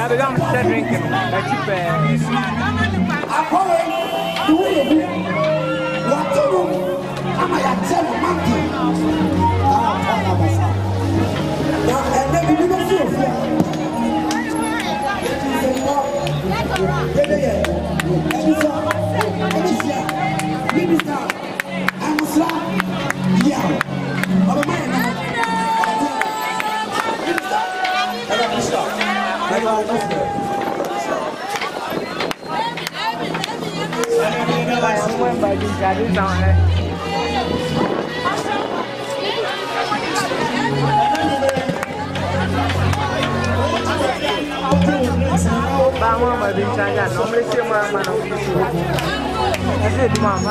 Yeah, we don't start drinking. That's cheap. Mama, my big chanya, no me see mama, no me see. I said, mama.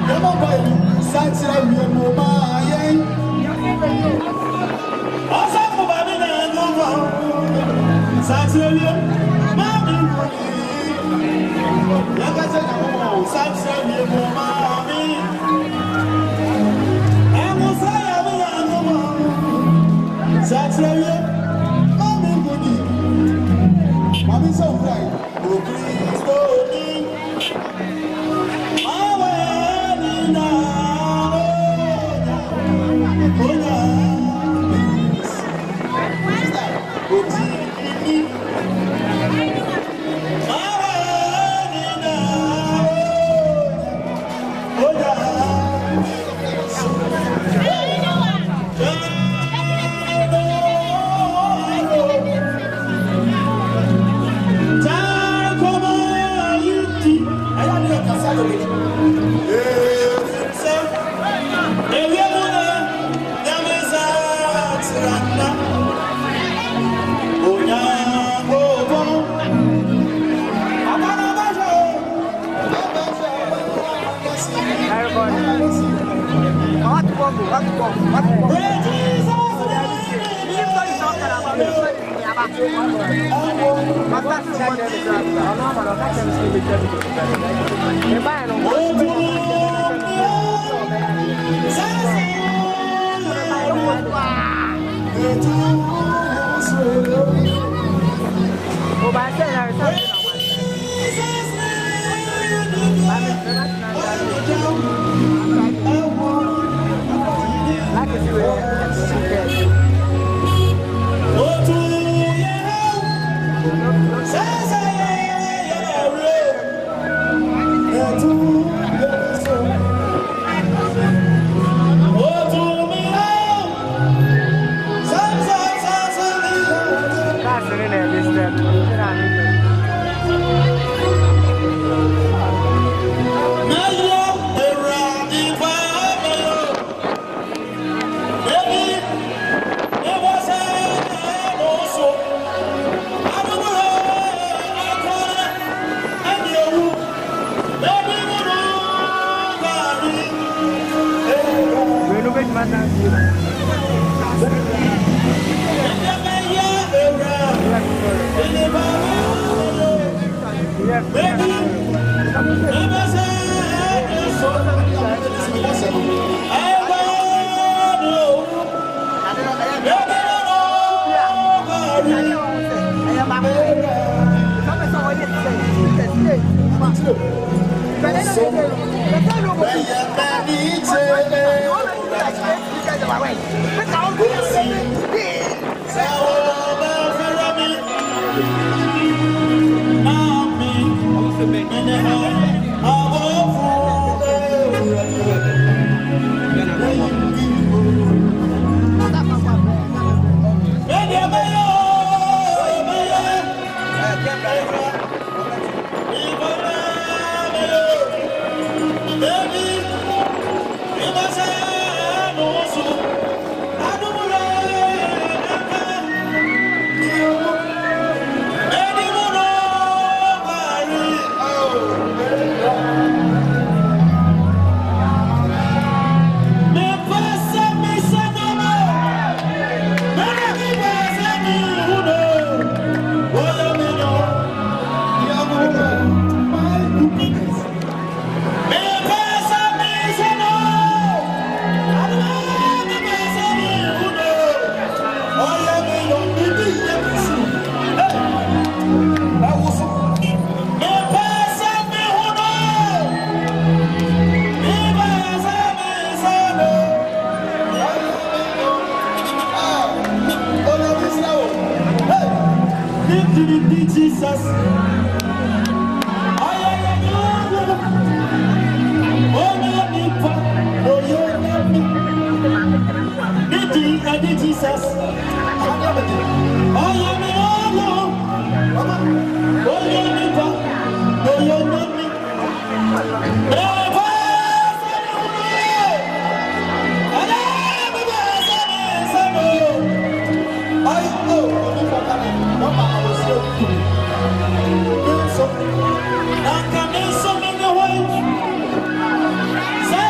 Say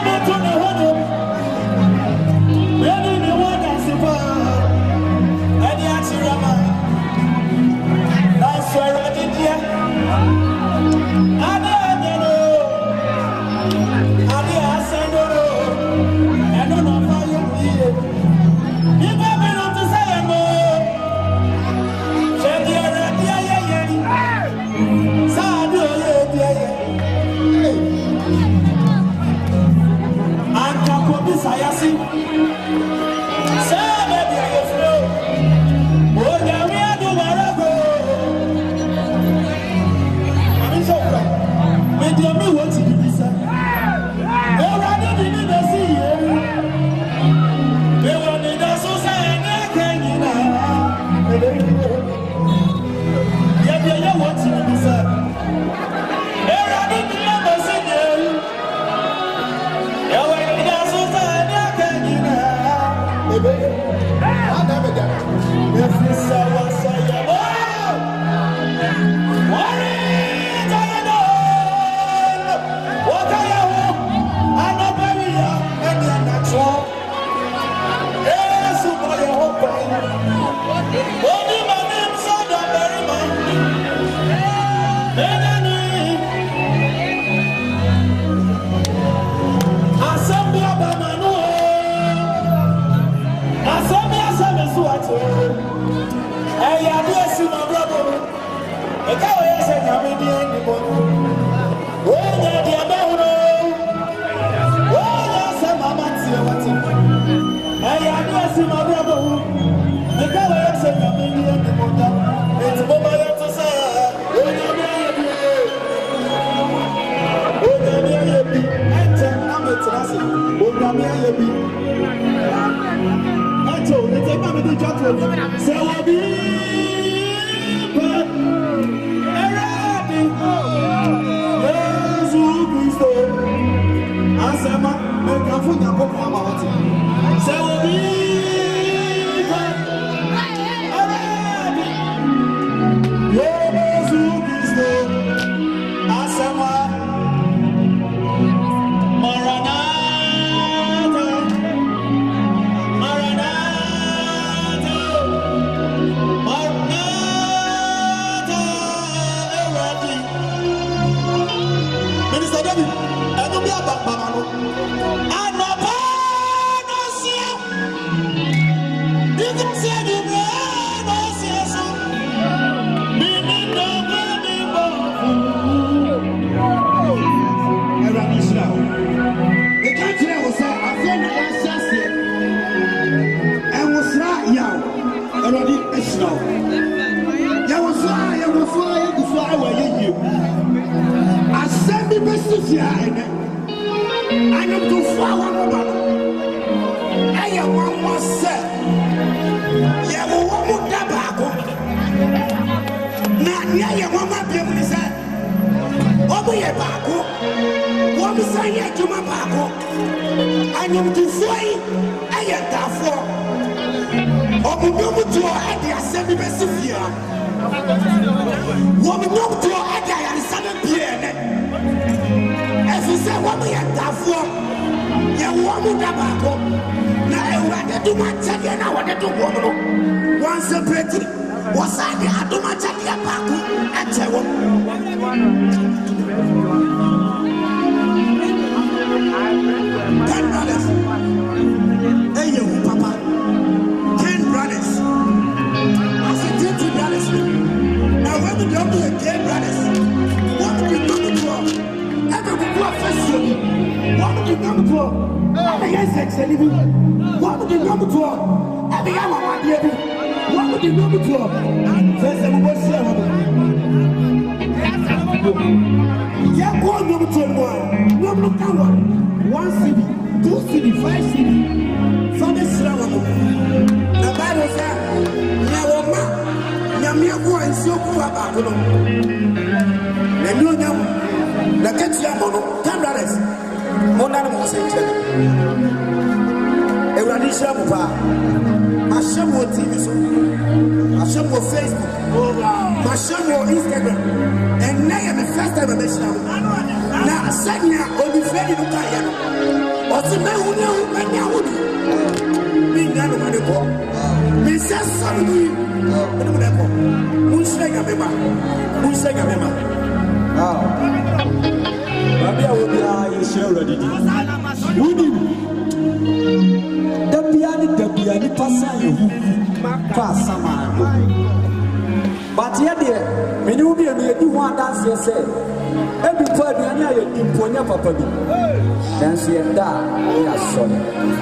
But yet, when you be a new one dance, you say, every part of you in Papa. Dance here, that, yes, sorry.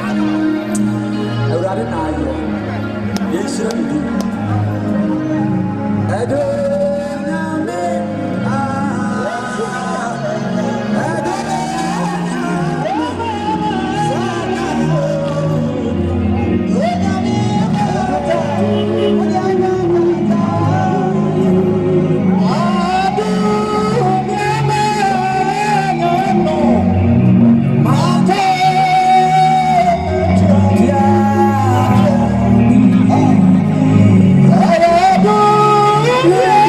I rather know you. Yes, sir, you do. I don't. Yeah.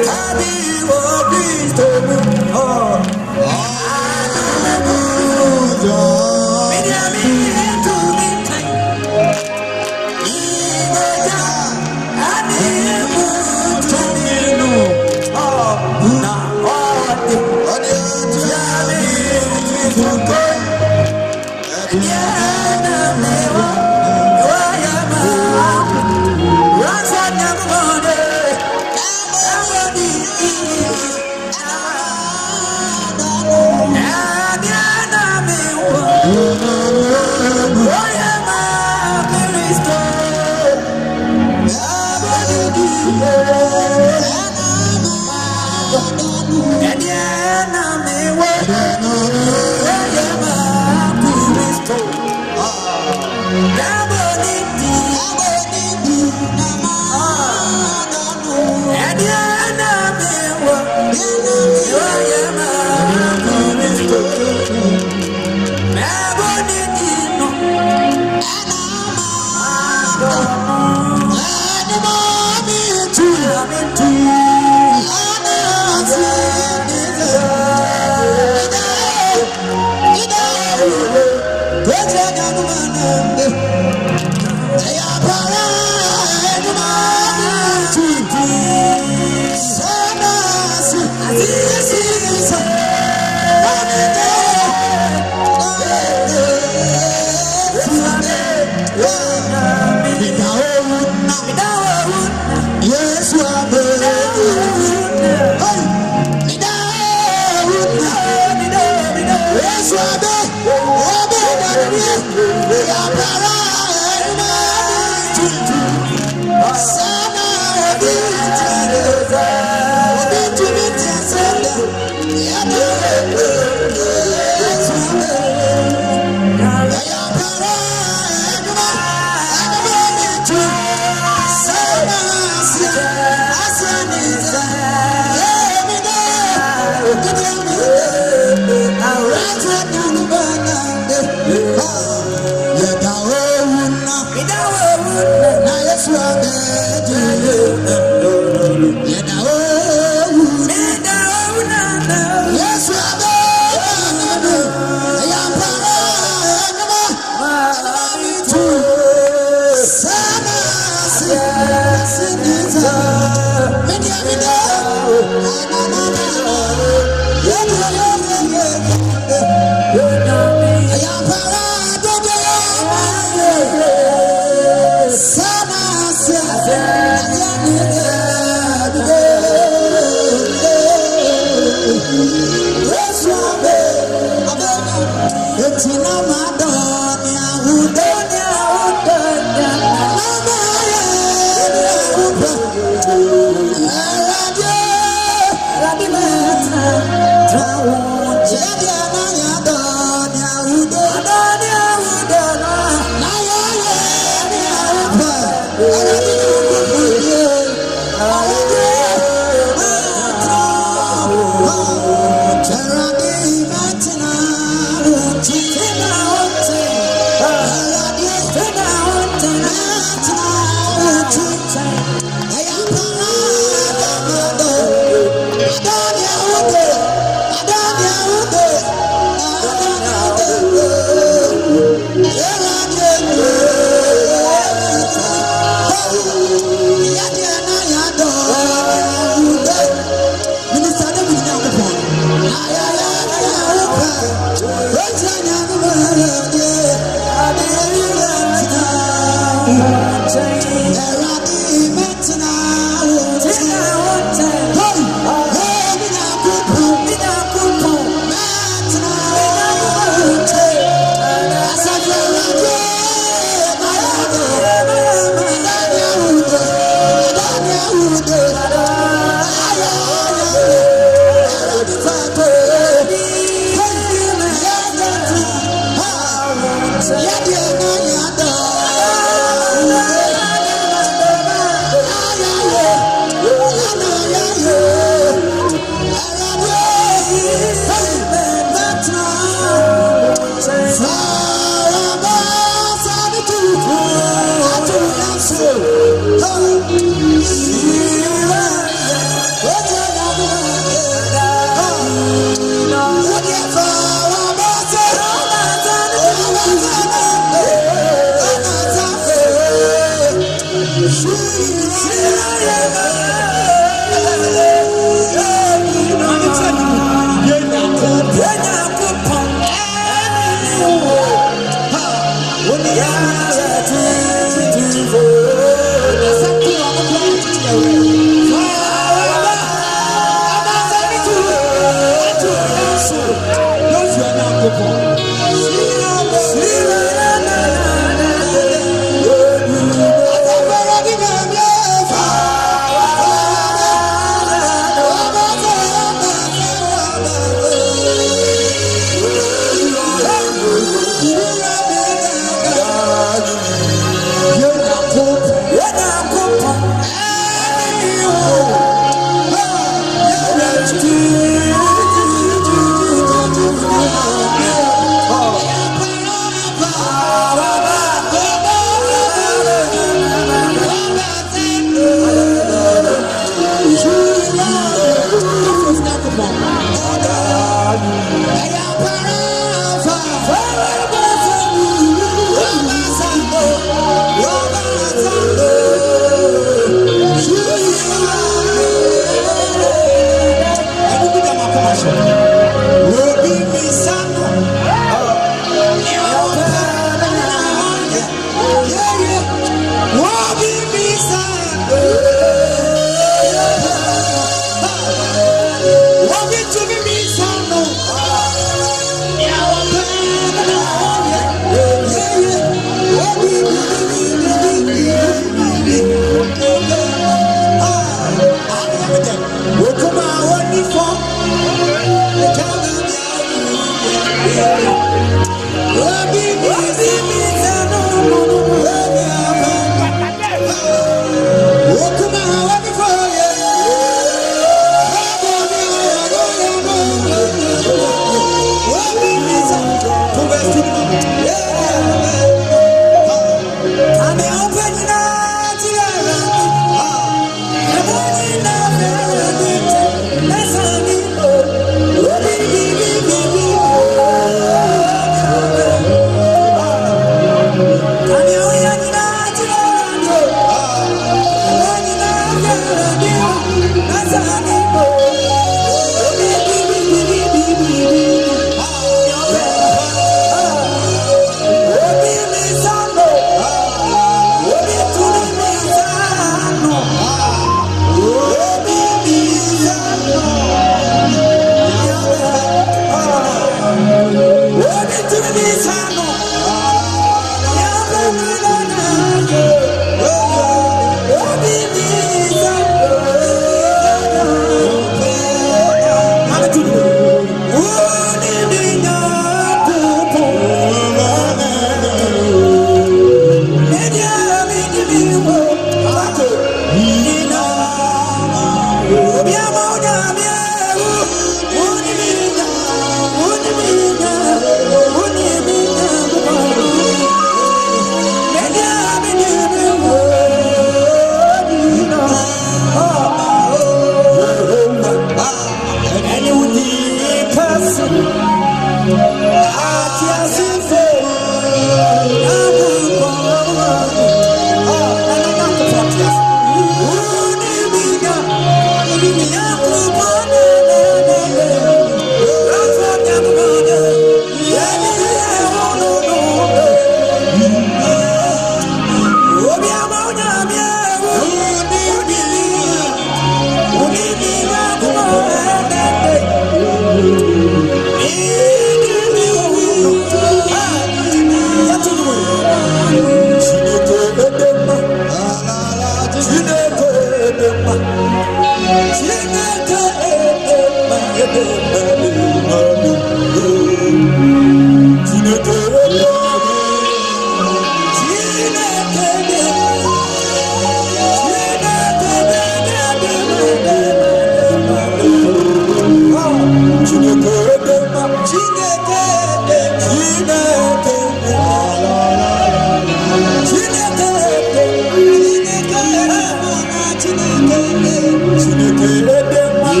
Chineke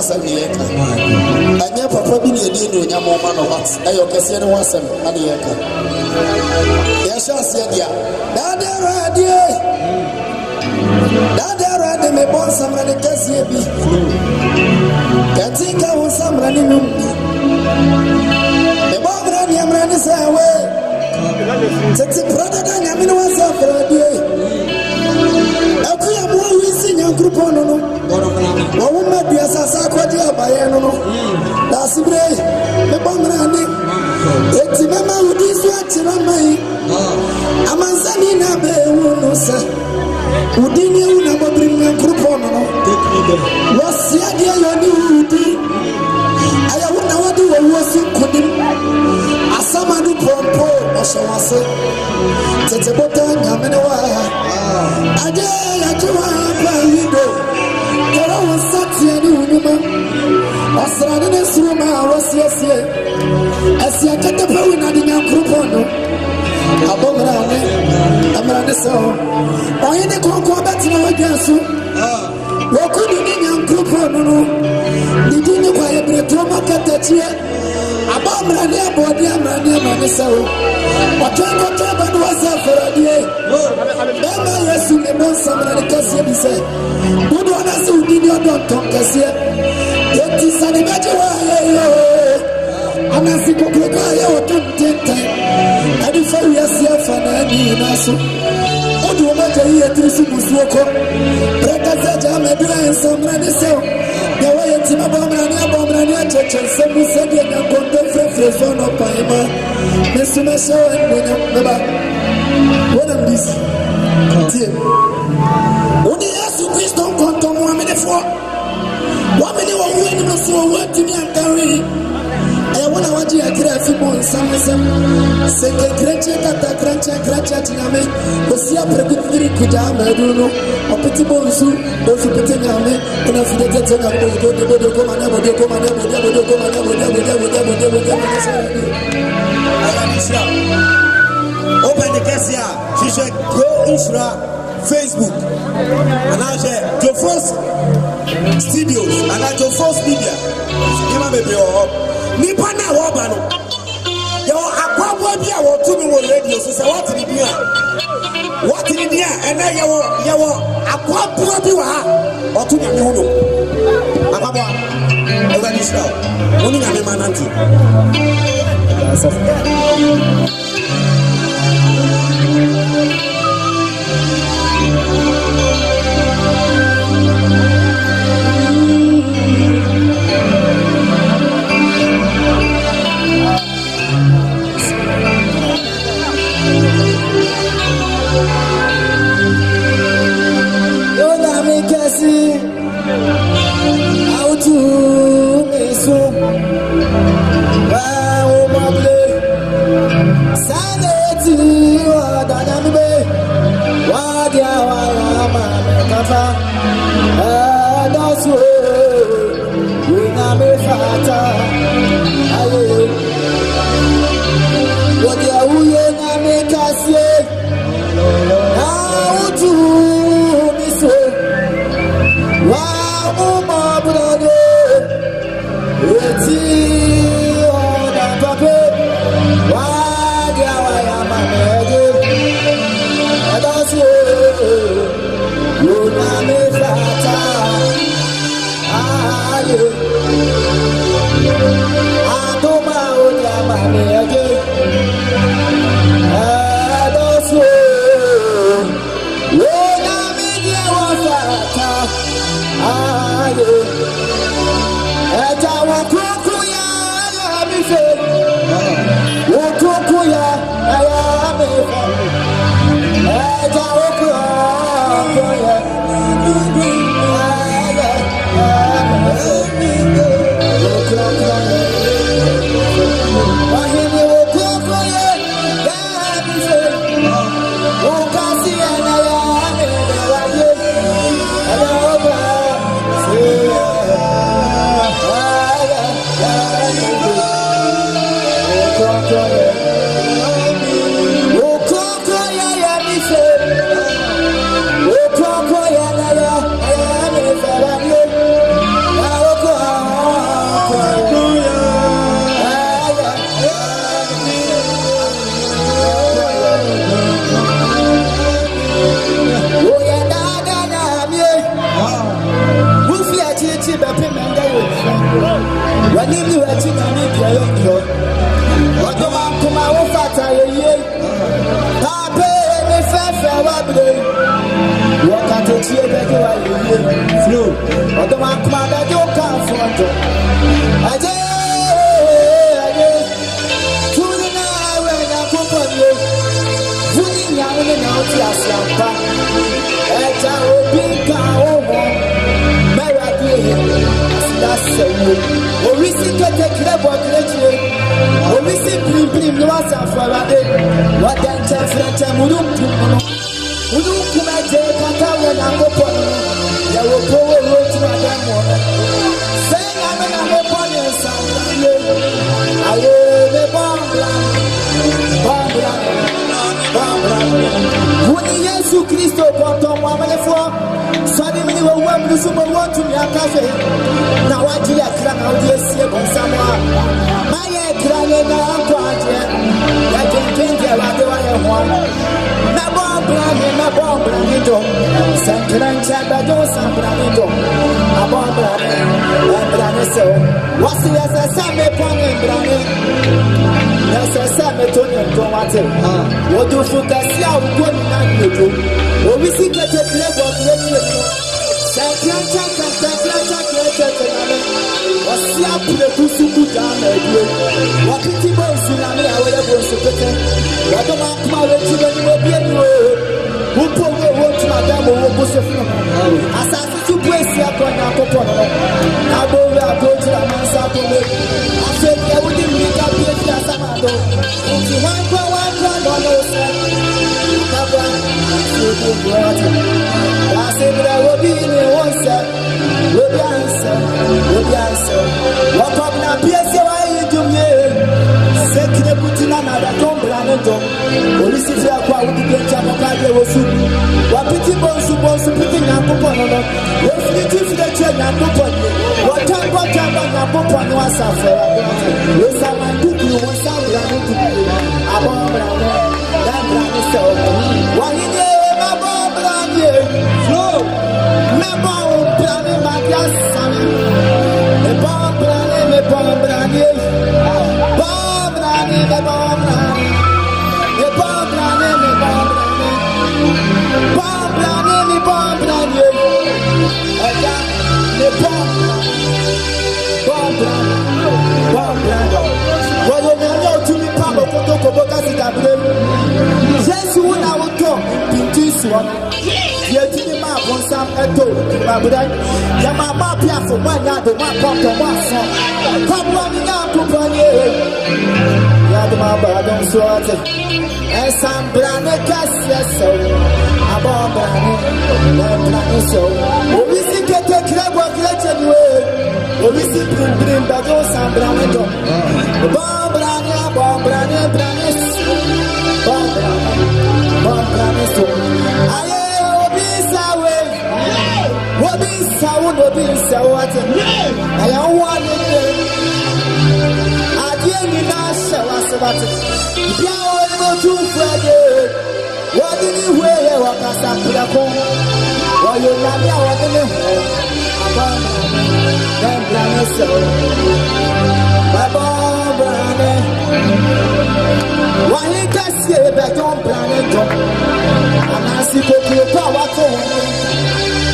asem yeka anya papa bi ne edi no nya mo ma no what ayo kese ne ho asem ade yeka ya sha ase dia dade radio me bon samra ne kese bi katika ho samra ne num me bon radio amra ne sawe tete brother da nya me no asafra radio akuya mo wisi nya grupo no no wo ma bia sasa kwadi abaye no no da sibre me bomra ni eti mama udi so atira mai amansani na be wo no sa udi ni una bobri nya grupo no no wasia dia yo ni udi aya wona wadi wo wosi kudim asama du pompo osawase tete bota nya me no wa ade ya tuwa pa wido kara wasati ani unuma asrani ne suma wasiesie asia kete pewi na dinya krupono abomra ne amra ne so oye ne konko betina wajasu wokudu dinya krupono no didini kwa yebreto makatachie abomra ne abodi amra ne so watengo teba no wasafaradie bema yesu ne bonsa amra ne kasie bi se budu anase udini odon tonkasie eti sani baje wa yo anasi kokoka ya otom tenta adi fa wiase afana ni naso odu omaje yi etrisu musuoko breka zaja medra ensamra ne se ya wa yeti abomra ni acheche semu sede na kondo frefre fono paima mesuma so enwonya beba wona mbisi tie oni yesu kristo konto mu amenefo wamene wa wani maso wati mi ankari wana waji akira fibo nsamsam seke kreche kata kreche tiname osia prekutiri kujama duno opiti bonsu pete nyame kuna fidete tena bodo ko mana bodo open the Kessia she go Isra Facebook and I share your first studios and at your first media you ma be nipa na wo ba no yo akwabo bia wo tumi wo radio so say what did dia ena yo akwabo bi wa ha otu nya me ho no akwabo ewa ni show woni nya me mananti how to miso wow mable saneti wa danambe wa dia wa ma kafa dasu we na me fata aye wa dia uye na me kasie how to miso wow mable eti ona pape wa dia wa ma mege dasu we na me fata aye adoma oya ma mege dasu we na me dia wa fata aye eta wa kuku ya mi fe wo kuku ya mi fe eta wa kuku ya the payment. When you are to make your what the man come out of what I take you back flu. What the man come out of your car for I did. Tuning now when I put on you. Putting young and out as young. At our big cow. That's it. We see the club of nature. We see Blim no answer for a day. What then French and Mudu come at Katawa and Gopon. There will go away to Madame Woman. Say, I'm an opponent, son. I am a bomb. When Yesu Christo brought on 1 suddenly we were to super want to be a cafe. Now I do a clan out here, see on someone. My clan and I'm quite I can think about the one. My bomb, Branito. Santan Chabado, San Branito. A bomb, Braniso. What's the SSM upon him, Brani? SSM Tony Tomate. What do you focus out going on with you? We see that the level of the I said that I will be in one set. Will be answer. What problem appears why you do me? Second, the putting another don't brand it up. Or is it a quite with the Jamaica was soon? What pretty bones supposed to put in a coupon on it? If you do the chain and coupon, what time and coupon was after? Yes, I want to do one sound brand to be a bomb brand. That brand is so. Why you did? Flow, me bomb brand, my gas, me bomb brand, me bomb brand, bomb brand, me bomb brand, me bomb brand, me bomb brand, me bomb brand, me bomb brand. What you know to me, Papa, Jesus, who now come, this one. Yet to the map on some echo, my brother. Yamma Pia for 1 yard, the 1 pump to 1 song. Come running out to Pony. Yadama don't sort it. And some brand cast so. A bomb brand, so. We see get a club of legend way. We see bring back on some brand. Bomb brand, so. What is so what I don't want it. I didn't know what it. You too Friday. What did you wear? What has happened to the home? While you're not there, what in the home? Then plan so. My brother. Why you can't see it back on planet? And I see the power to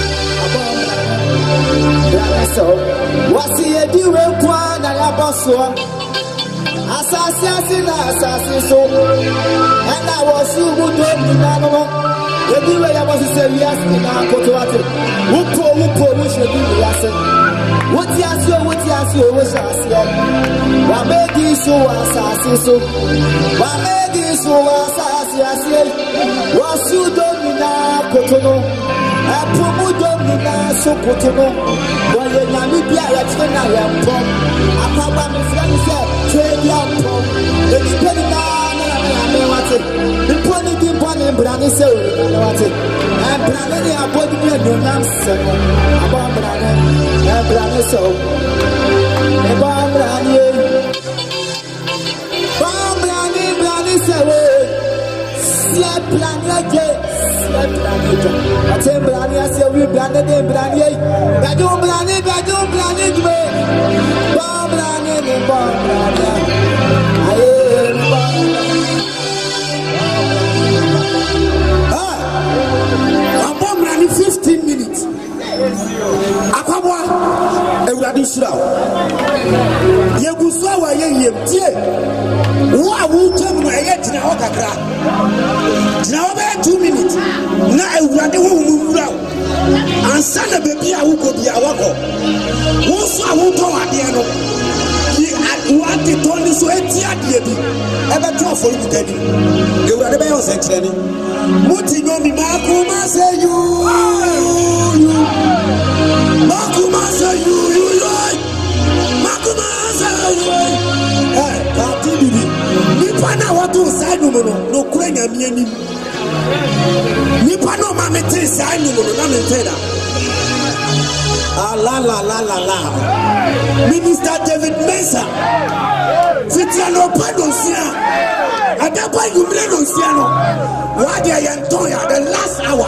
what's the do one and a boss one? Assassin, so. And I was you would do the anyway I was a serious in our Cotowato. Who should be the lesson? What you was asking? What made you so assassin so? What made you so assassin? Was you done in our Cotono? I promote them so Cotono. While you're not be a train, I am from. I come back with friends, train young from. The depending on the pony and Brani so. And Brani are both me and your answer. About Brani and Brani so. About Brani so. See, Brani. I tell Brani, I say we branded him, Brani. Badum Brani, I'm 15 minutes. Akabwa Ewurade shira Yegusa wa yeyemtie wa wutem no eye tina ho kakra tina ho be 2 minutes na Ewurade wo mumura ansa na bebi a wo gobi a wako wo so a wo to ade no what the Tony so etia de bi ebe to afori bukadi Ewurade be yo se kirani muti no mi makuma say you Makuma say you Katibi nipa na watu side no no kura nyame ani nipa no ma mete side no na menteda la Minister David Mensah Fitiano Padosia Adapa Yumleno Siano Wadia Yantoya the last hour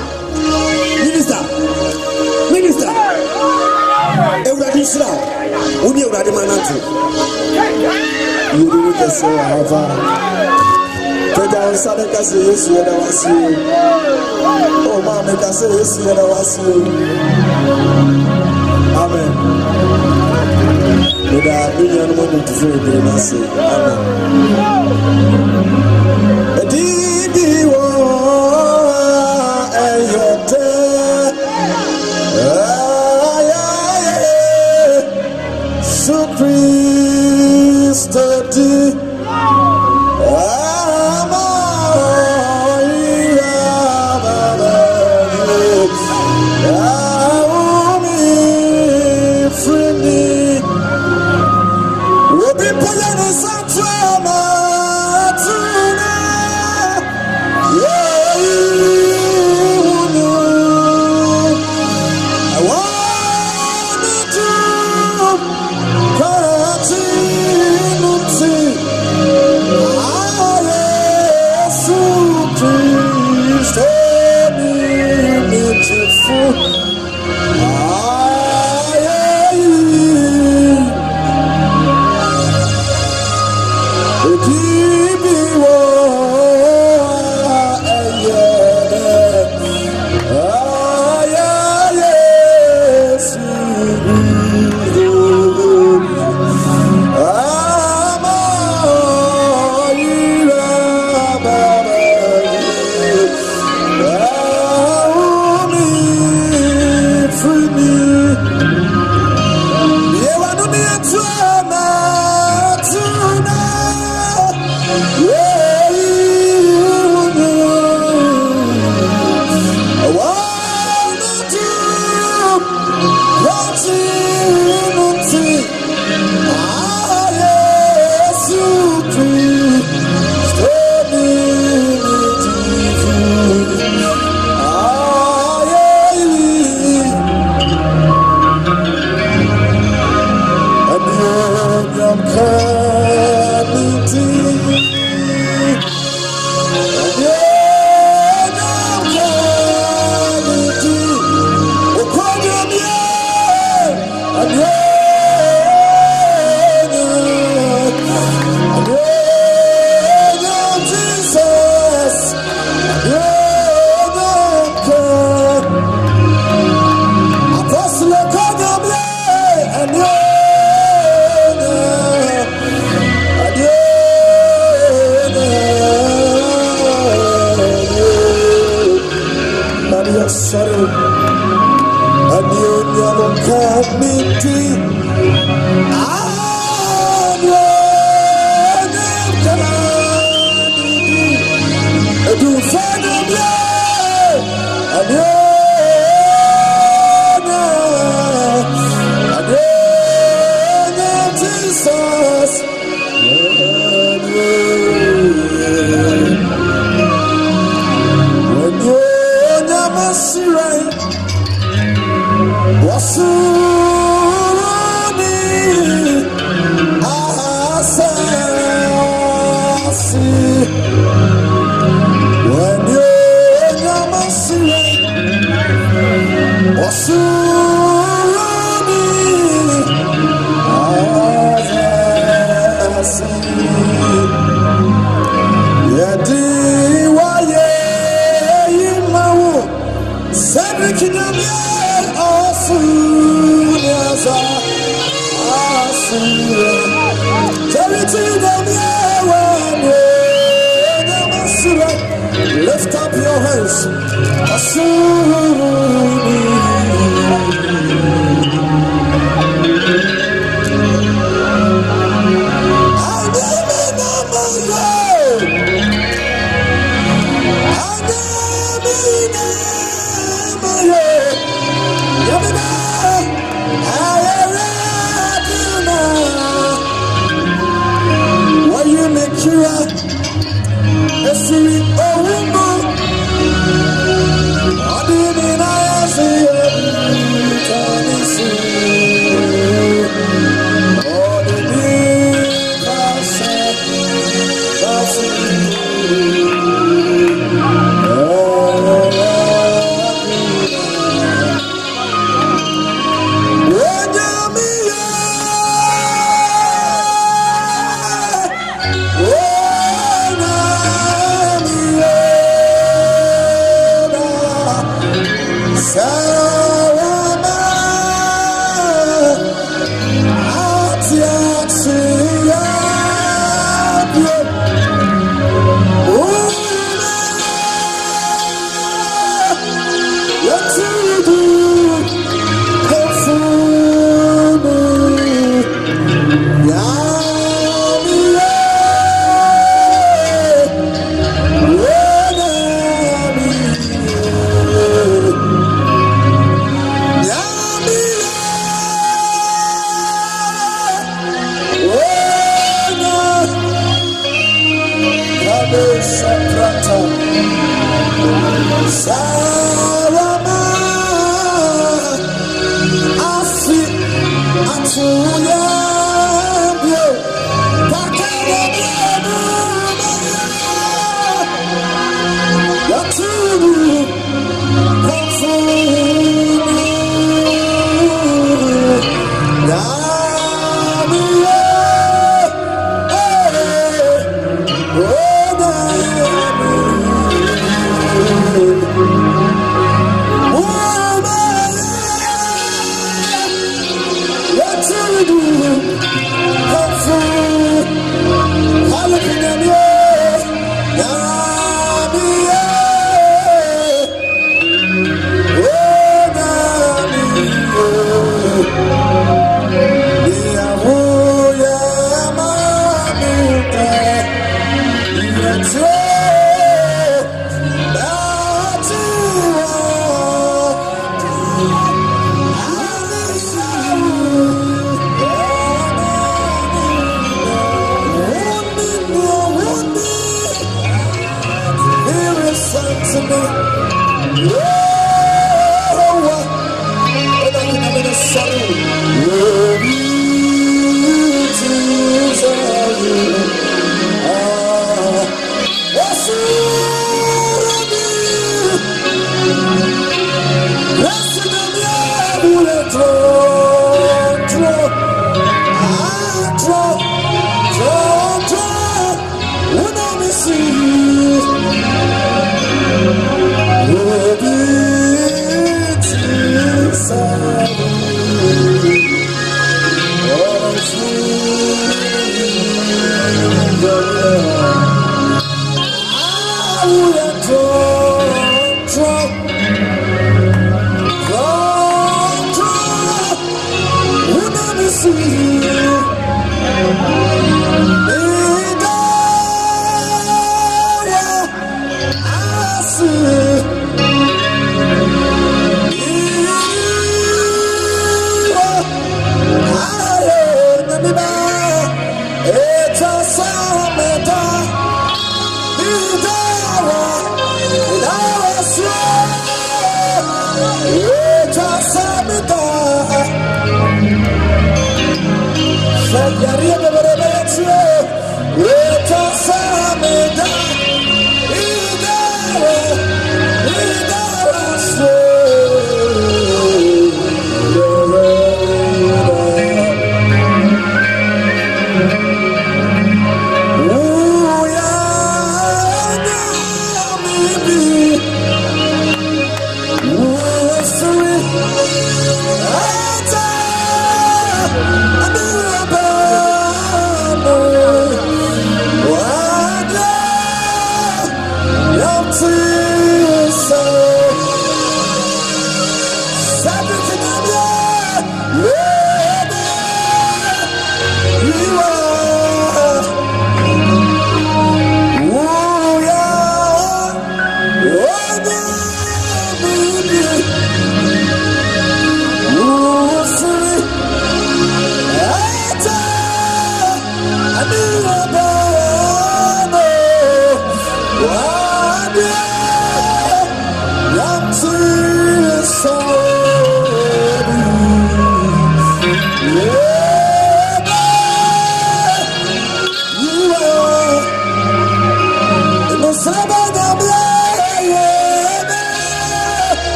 Minister Ewurade shira Uni Ewurade manantu Yuri kese hava Toja osade kase Yesu yeda wasi Oh mama kase Yesu yeda wasi Amen Oda dunya no mo tufu de nasi Amen Edidi wo ayote Christ Wasurani Lift up your hands.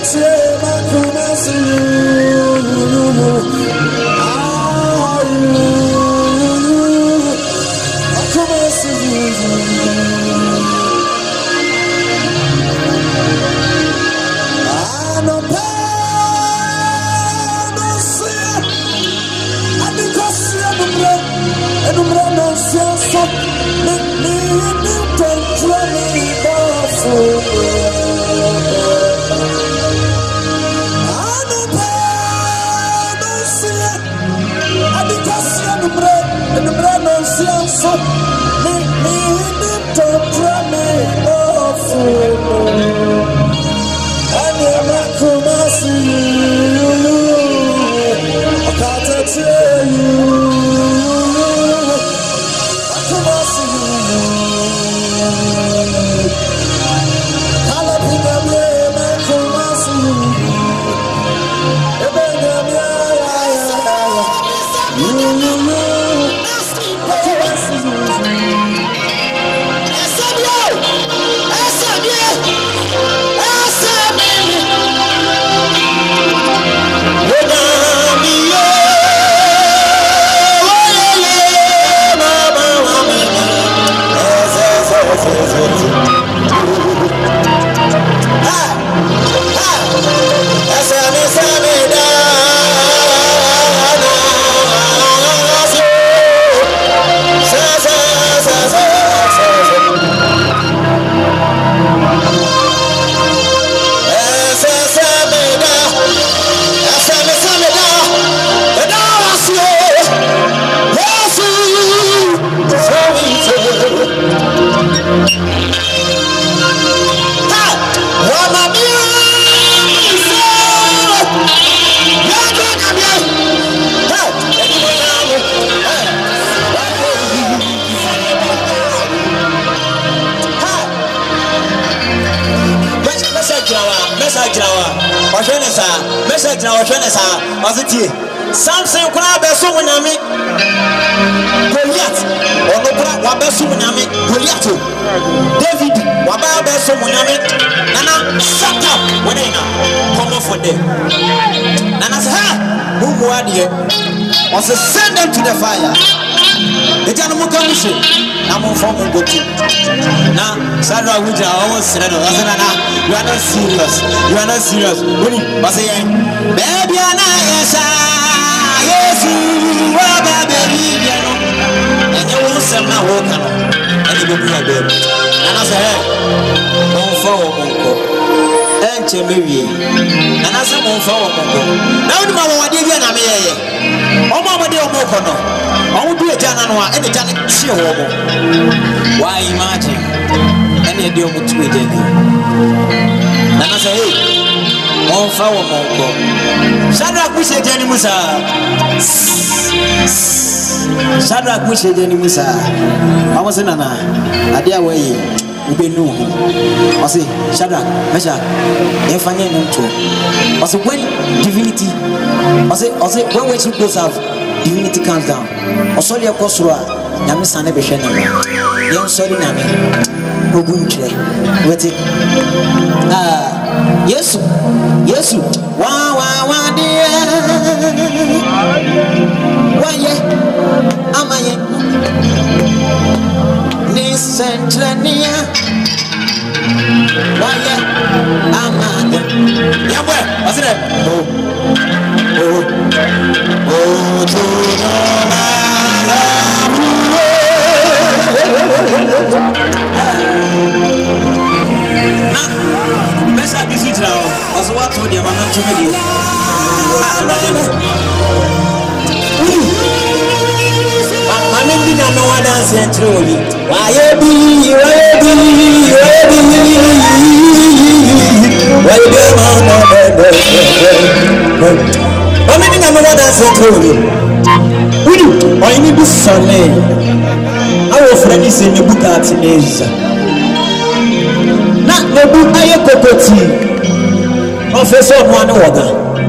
Samson kuna beso munyame Goliath onokura wa beso munyame Goliath David wa ba beso munyame nana shut up when ina come for them nana say ha who ade was send them to the fire the janu come she na mo form go to na Sadra wuja almost said no na you are not serious when was say baby ana yesa Yesu wa baby no enye wo sem na wo ka no ene be bua be na say on fo wo monko enche mewie na say on fo wo monko na wo ma wo wade bia na me yeye o ma mo de o monko no o du eja na no a ene ja ne chie wo mo why imagine ene de o mutu eja ni na say on fa wo monko Sadra kushe jeni Musa Sadra kushe jeni Musa Mama se nana adia we ubenu ose Sadra mesha efanye nto ose when divinity ose when we goes out divinity comes down osori ekosoro a nyame sane be hwe na yen sori na me oguntre wete Yesu wa dia waye amaye ni sentrania waye amaye yabwe asire Mesa bisitra was what to the man to me. I mean, no one dance truly. Why I need to Sunday. Our friend is in the book at Ineza. Not the book I am Professor Manoga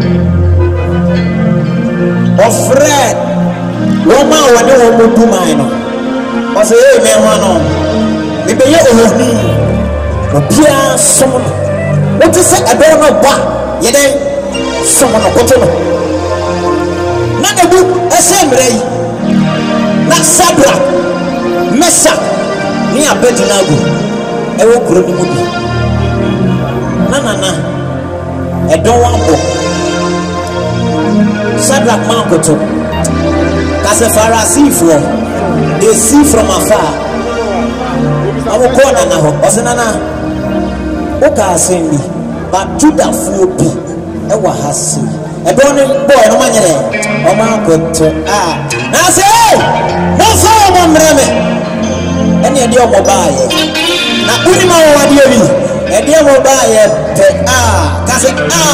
of Fred Roma when you want to mine. I say, hey, man, maybe you will need Pia someone. What is it? I don't know what. yɛdɛn sɔmɔ no koto no na ne bu ɛsɛ mmerɛ yi na Sadra Mesak ne Abednego ɛwɔ kuro no mu bi na nana ɛdɔn wabɔ Sadra mankoto kase Pharisee they see from afar awo kɔ nana hɔ ɔsɛ nana woka asɛm bi ba Judafoɔ bi ɛwɔ ha se ɛdɔn ne bɔɔ no manyɛ dɛ ɔmankoto na sɛ momfa ɔmɔ mmerɛ me ɛne ɛdeɛ ɔmɔ baayɛ na wonim a wɔwadeɛ bi ɛdeɛ ɔmɔ baayɛ pɛ kase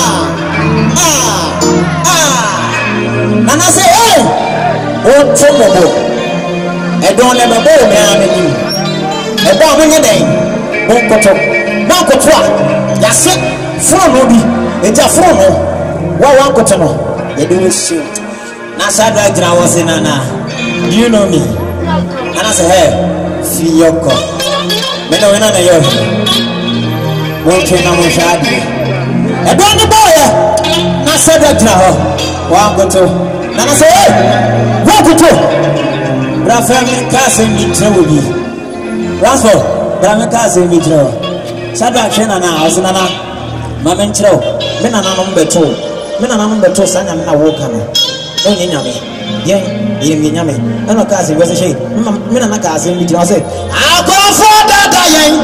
nana sɛ wonto mmɔbɔ ɛdɔn lɛ mɛbɔ wo mea m'anim ɛbɔ a monyɛ dɛn monkɔtɔ monkɔtɔ a yɛase fonoo bi ɛgya fonoo wa wankɔtɔ no yɛde wo hyew na Sadra gyina wɔ se nana do you know me nana sɛ fi yɔkɔ mene wo nana yɛ montwe na monhwɛ adeɛ ɛdɔn ne bɔɔyɛ na Sadra gyina hɔ wankɔtɔ nana sɛ wankɔtɔ brafɛ me kaasɛ mi kyerɛ wɔ bi transport bra me kaasɛ mi kyerɛ wɔ Sadra hwɛ nana ɔse nana ma menkyerɛ wo me nananom bɛtoo saa nyame na woka no ɛnyɛ nyame yɛn yɛmyɛ nyame ɛna kaasɛ bi ɔsɛ hwɛ me nana kaasɛ mi kyerɛ wɔ sɛ akɔfoɔ dada yɛn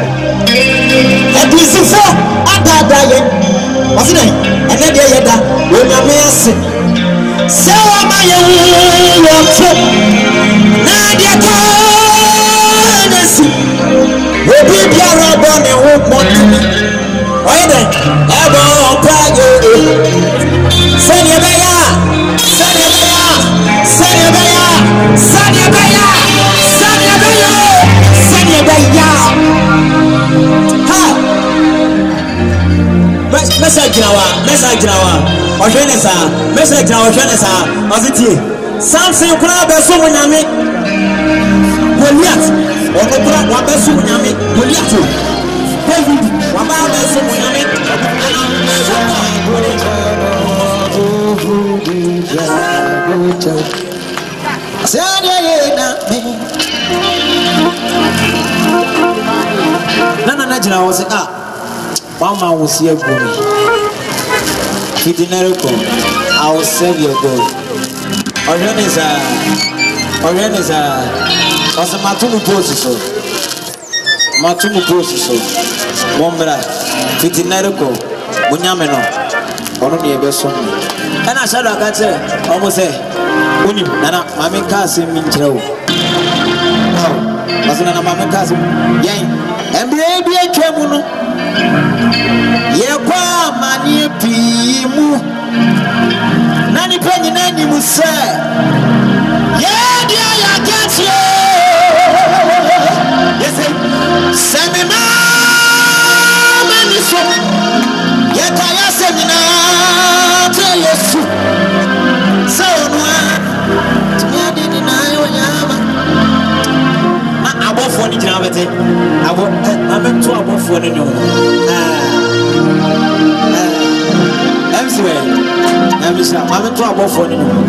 adusifo adada yɛn ɔse dɛn ɛnɛ deɛ yɛda wɔ nyame ase sɛ wɔma yɛn wɔmfo na deɛ kaa na si obi biara bɔ ne ho mmɔtumi ɔyɛ dɛn ɛbɔ ɔpa yɛ sɛdeɛ bɛyɛ message gyina wa ɔhwɛ ne saa message gyina ɔhwɛ ne saa ɔse tie Samson koraa bɛso wo nyame Goliath ɔno koraa wabɛso wo nyame Goliath David wabaa bɛso wo nyame sɛdeɛ yɛ na me nana gyina wɔ se Mama will see a glory. Fitinerico, I will serve your God. Organiza, was a Matumu Posiso. Mombra, Fitinerico, Bunyameno, only a person. And I said, I can say, almost say, Unim, Nana, Mammy Cassim in Joe. Wasn't a Mammy Cassim, Yang, and baby, a Tremuno. Yekwa mani pimu nani penye nani muse yedia ya ketse yese semina mani so yeka ya semina te yesu saonwa tiadi dinayo nyama ma abofo ni jina bete abo ameto abofo ni nyo everywhere Namisha mame to abofo ni no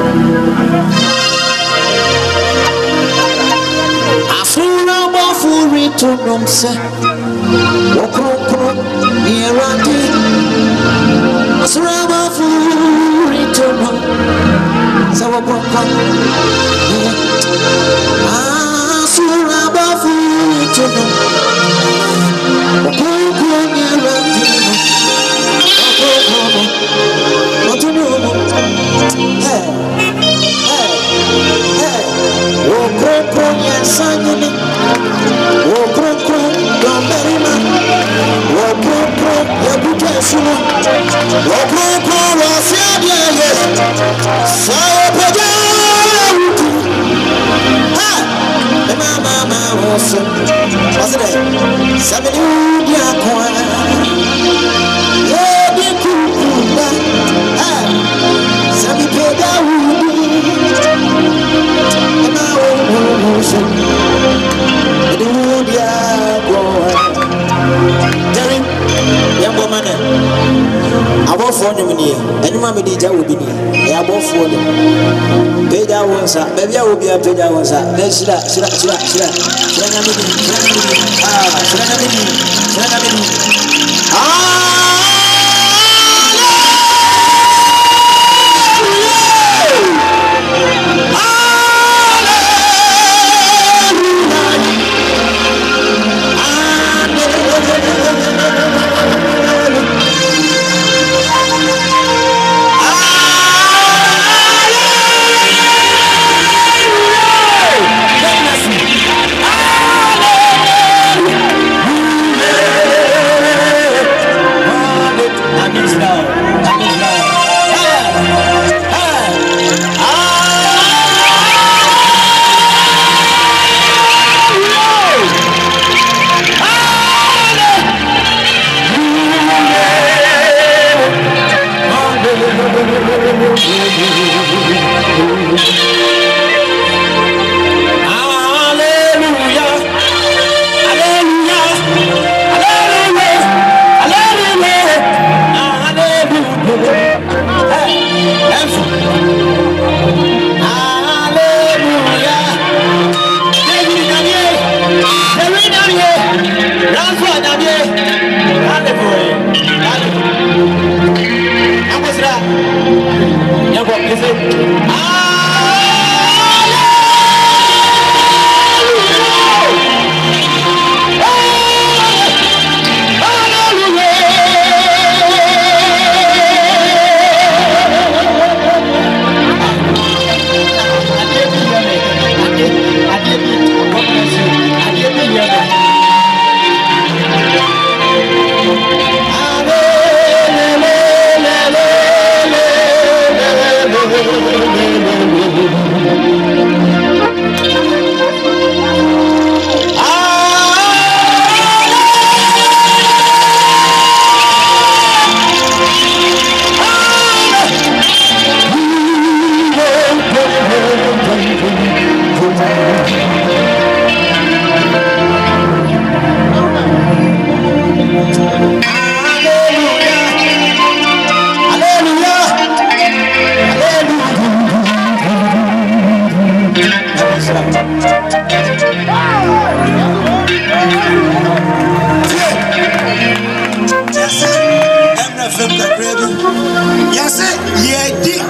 afuna abofo rito nomse okrokro ni eradi asura abofo rito no sawo krokro asura abofo rito no okrokro ni eradi nyum nie enuma me di ja obi nie e abofo no peja wonsa baby a obi a peja wonsa na shira na me di shira na me di Is it?